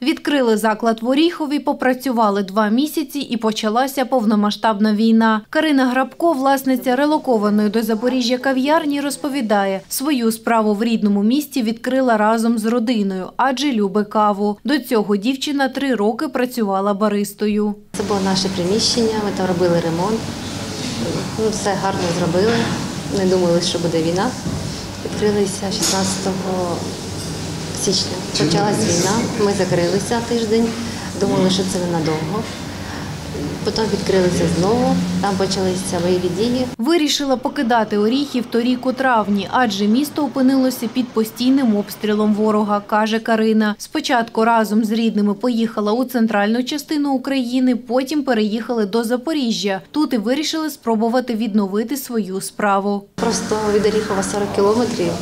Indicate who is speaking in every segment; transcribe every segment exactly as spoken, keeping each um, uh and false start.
Speaker 1: Відкрили заклад в Оріхові, попрацювали два місяці і почалася повномасштабна війна. Карина Грабко, власниця релокованої до Запоріжжя кав'ярні, розповідає, свою справу в рідному місті відкрила разом з родиною, адже любить каву. До цього дівчина три роки працювала баристою.
Speaker 2: Це було наше приміщення, ми там робили ремонт, ну, все гарно зробили, не думали, що буде війна. Відкрилися шістнадцятого січня. Почалась війна, ми закрилися тиждень, думали, що це ненадовго. Потім відкрилися знову, там почалися бойові дії.
Speaker 1: Вирішила покидати Оріхів торік у травні, адже місто опинилося під постійним обстрілом ворога, каже Карина. Спочатку разом з рідними поїхала у центральну частину України, потім переїхали до Запоріжжя. Тут і вирішили спробувати відновити свою справу.
Speaker 2: Просто від Оріхова сорок кілометрів,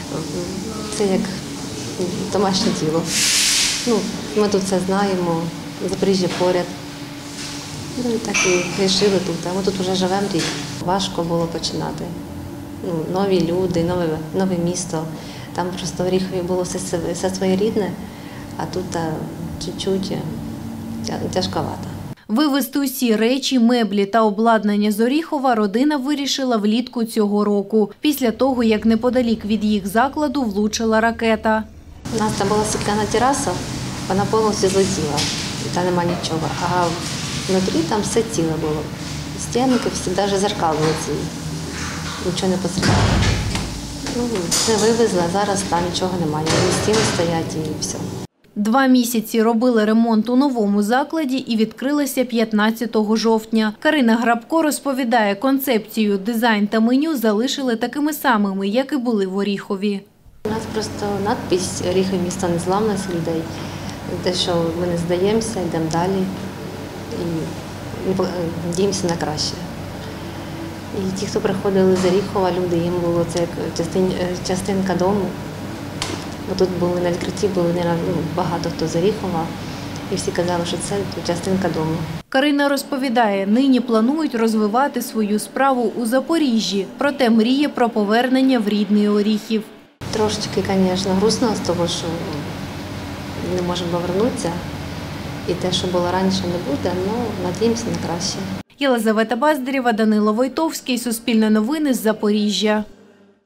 Speaker 2: це як домашнє тіло. Ну, ми тут все знаємо, Запоріжжя поряд. Ну, і так і вирішили тут, а ми тут вже живемо рік. Важко було починати. Ну, нові люди, нове, нове місто. Там просто в Оріхові було все, все своєрідне, а тут чуть-чуть тяжковато.
Speaker 1: Вивезти усі речі, меблі та обладнання з Оріхова родина вирішила влітку цього року, після того, як неподалік від їх закладу влучила ракета.
Speaker 2: У нас там була стекляна тераса, вона повністю злетіла, і там нема нічого. А внутрі там все ціле було. Стінки, всі, навіть зеркал були цілі. Нічого не постраждало. Ну, все вивезли, а зараз там нічого немає. Стіни стоять і все.
Speaker 1: Два місяці робили ремонт у новому закладі і відкрилися п'ятнадцятого жовтня. Карина Грабко розповідає, концепцію, дизайн та меню залишили такими самими, як і були в Оріхові.
Speaker 2: У нас просто надпись «Оріхів – місто незламності людей». Те, що ми не здаємося, йдемо далі і надіємося на краще. І ті, хто приходили з Оріхова, люди, їм було це як частин, частинка дому. Бо тут були на відкритті, були багато хто з Оріхова, і всі казали, що це частинка дому.
Speaker 1: Карина розповідає, нині планують розвивати свою справу у Запоріжжі, проте мріє про повернення в рідний Оріхів.
Speaker 2: Трошечки, звісно, грустно з того, що не можемо повернутися. І те, що було раніше, не буде, але надіємося на краще.
Speaker 1: Єлизавета Баздарєва, Данило Войтовський, Суспільне новини з Запоріжжя.